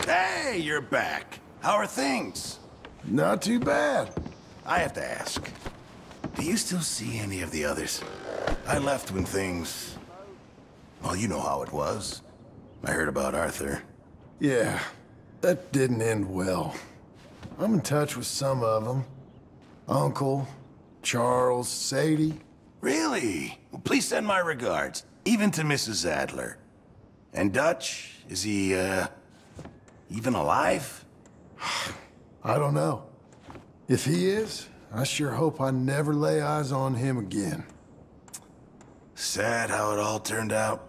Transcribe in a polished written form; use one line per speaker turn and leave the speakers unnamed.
Hey, you're back. How are things?
Not too bad.
I have to ask. Do you still see any of the others? I left when things... Well, you know how it was. I heard about Arthur.
Yeah, that didn't end well. I'm in touch with some of them. Uncle, Charles, Sadie.
Really? Well, please send my regards, even to Mrs. Adler. And Dutch, is he, even alive?
I don't know. If he is, I sure hope I never lay eyes on him again.
Sad how it all turned out.